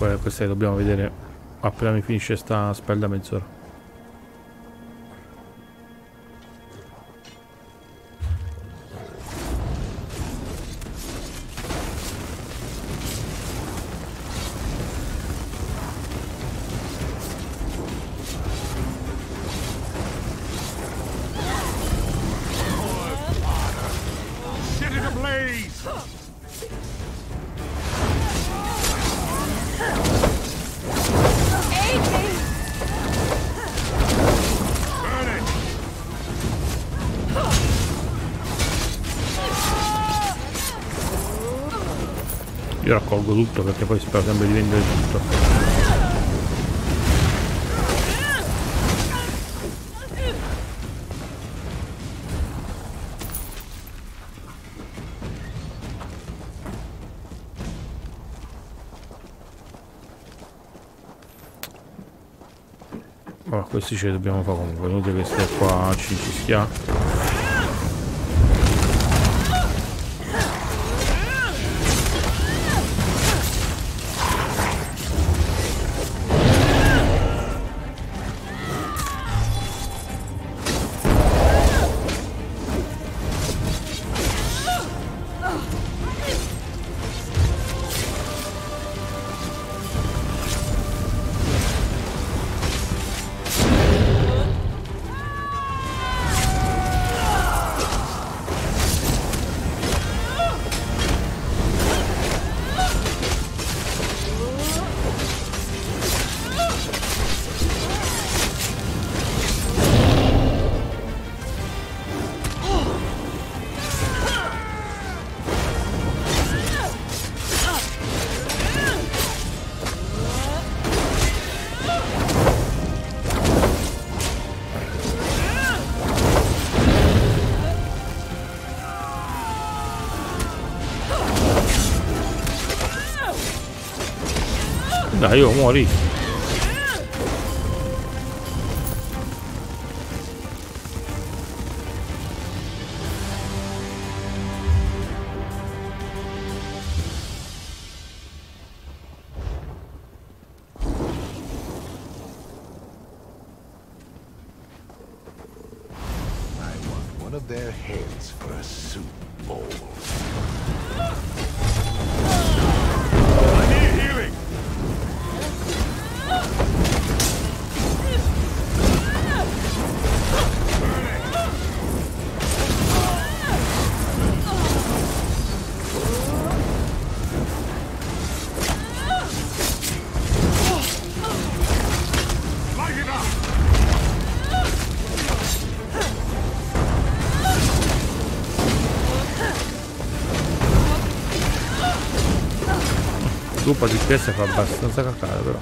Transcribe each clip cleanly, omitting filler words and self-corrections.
questa che dobbiamo vedere appena mi finisce sta spell da mezz'ora. Io raccolgo tutto perché poi spero sempre di vendere tutto. Allora, questi ce li dobbiamo fare comunque, inutile che stia qua ci stia. Dai, io muori. One of their heads for a soup bowl. I need healing. Light it up. Gruppo di PS fa abbastanza cacare però.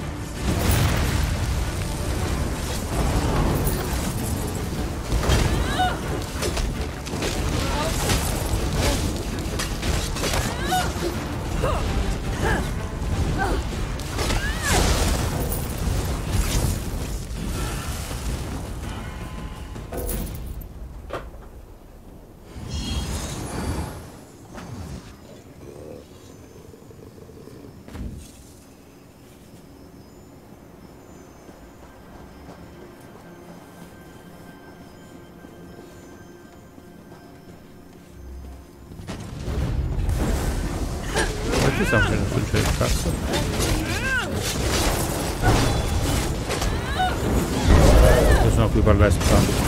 Perché stiamo facendo succedere il cazzo? Io sono qui per l'esplan.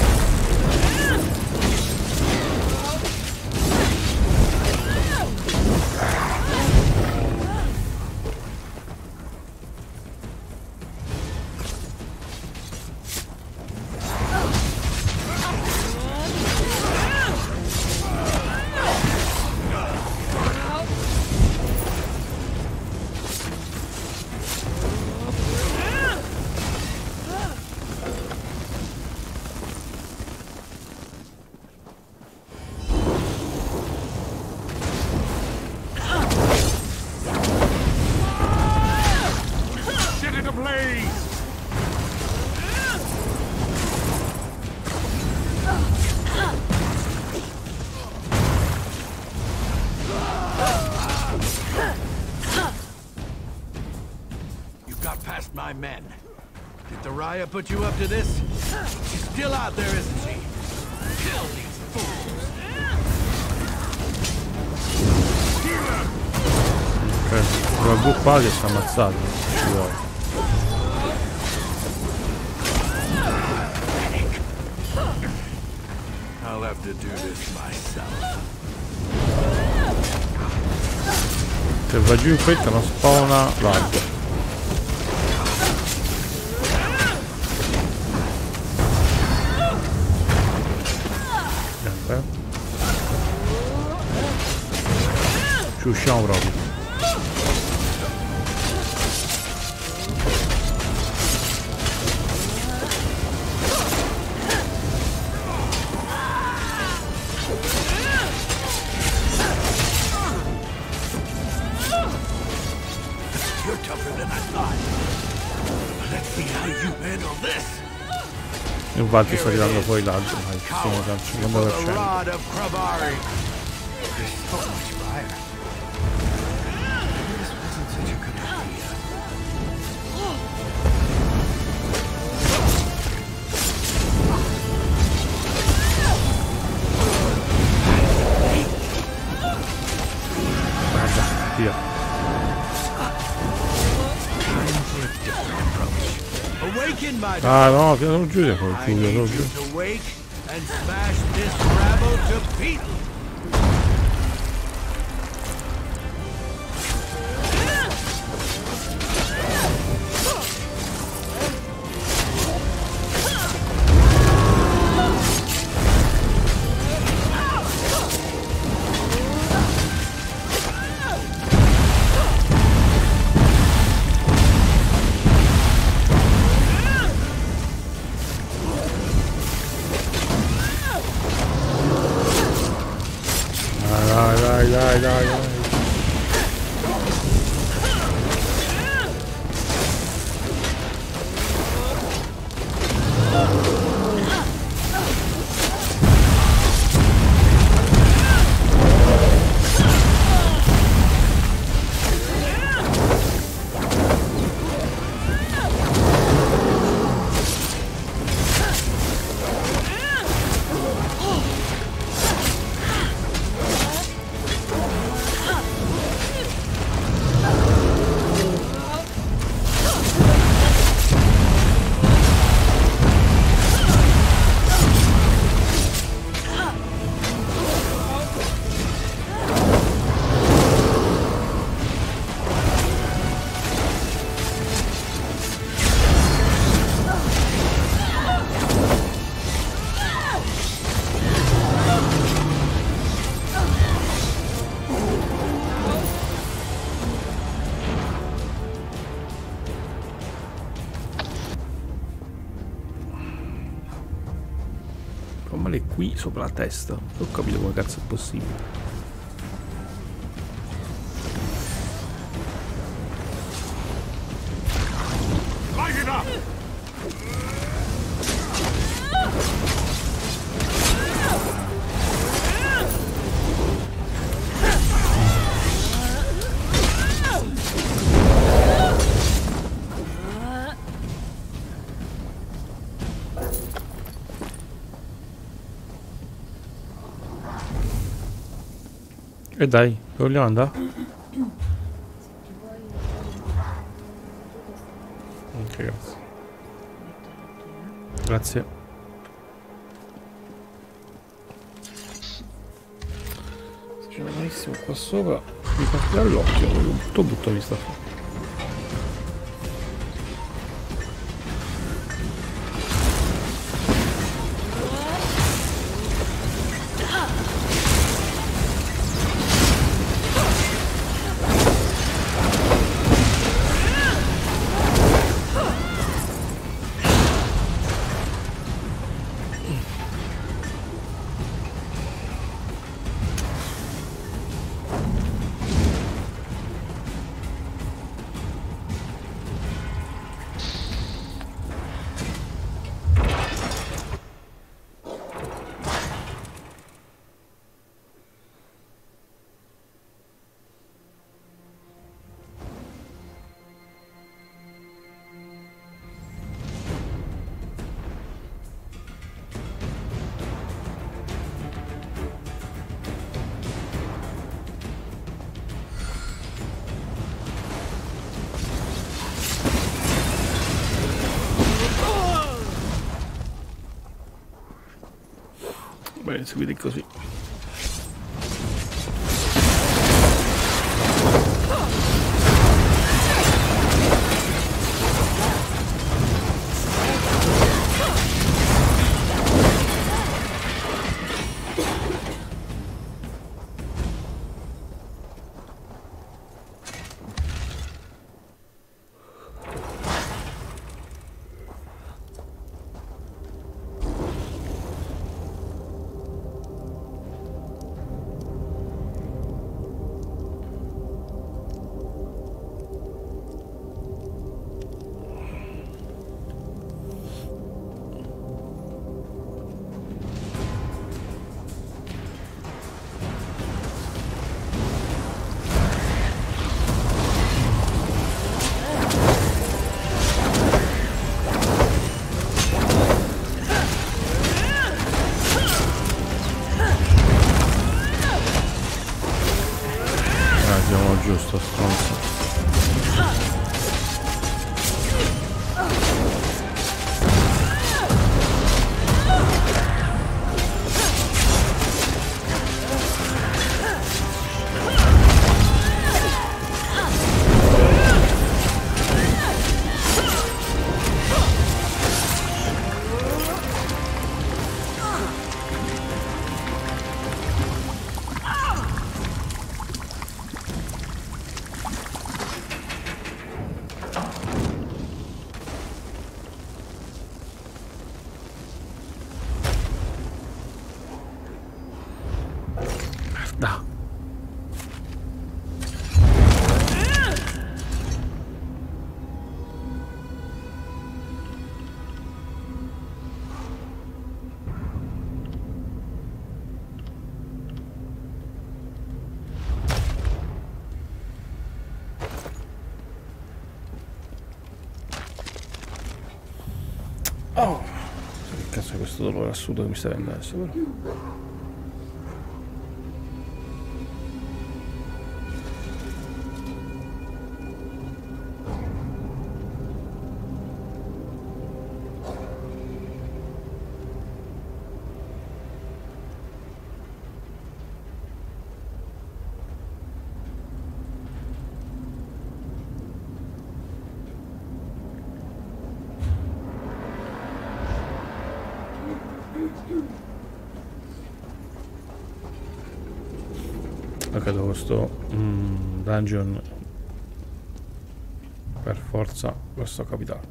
men. Did the Raya put you up to this? She's still out there, isn't she? Kill these fools. Ok, sono due qua che sta ammazzato. Ci vuole. I'll have to do this myself. Se va giù in fretta non spawna l'altro. Niente. Ci usciamo proprio. You're tougher than I thought. Let's see how you handle this. Infatti sto tirando fuori l'altro, ma sono già al For the 50%. rod of Kravari. There's so much fire. This wasn't such a good idea. Guarda, via. Time for a different approach. Awaken, my Ah no, che non chiude col I culo, need non you chiude. to wake and smash this rabble to pieces. Dai. Fa male qui sopra la testa. Non ho capito come cazzo è possibile. E dai, dove vogliamo andare? Ok, grazie. Grazie. Se c'è benissimo qua sopra, mi fa tirare l'occhio, tutto butto vista fuori. Bene, seguite così. Giusto, stronzo. Da. Oh, che cazzo è questo dolore assurdo che mi sta venendo adesso, però? Ok, dopo questo dungeon per forza questo capitale.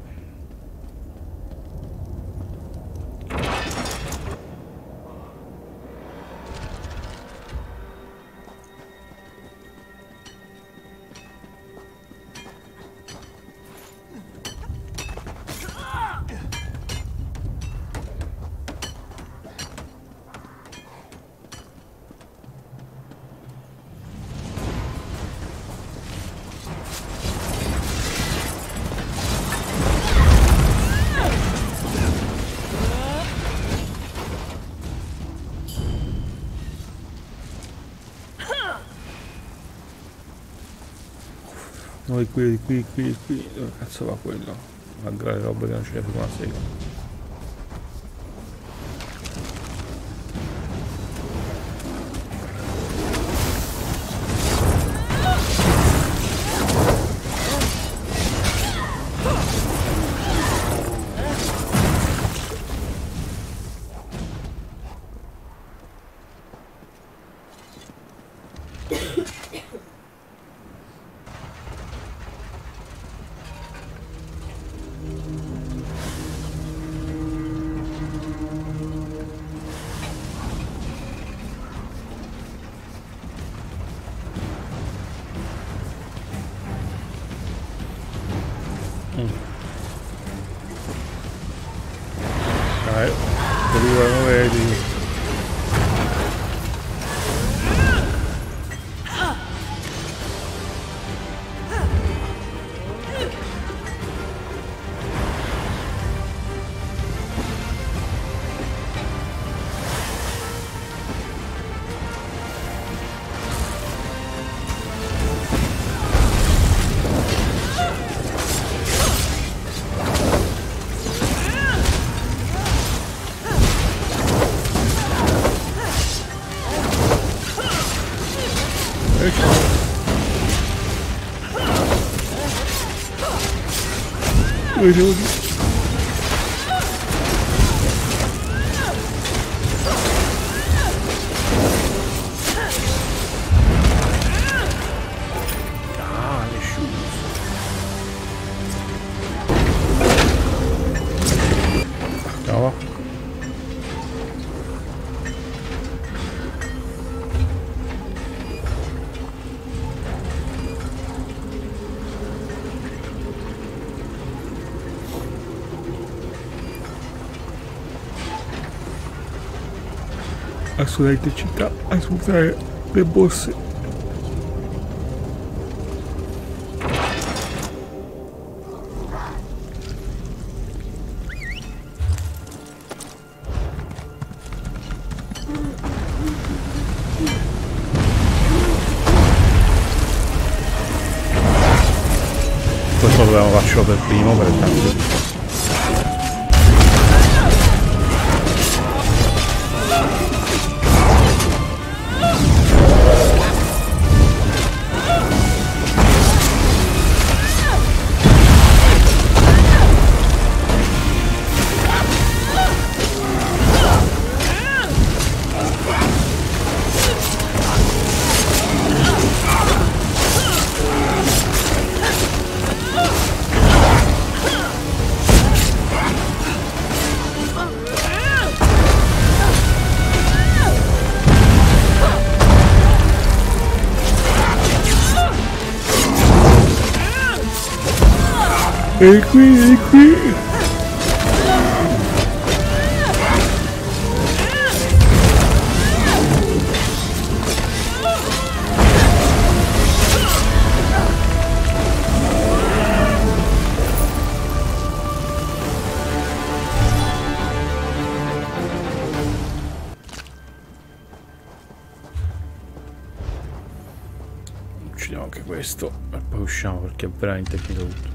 No, di qui. Dove cazzo va quello? Malgrado le robe che non ce ne frega una sega. Non vedi. Vediamo di... Ah, le shoes. Ciao. Assolutamente città a sfruttare le borse. Questo dobbiamo farlo per primo per tanto. E qui. Uccidiamo anche questo e poi usciamo perché è veramente finito tutto.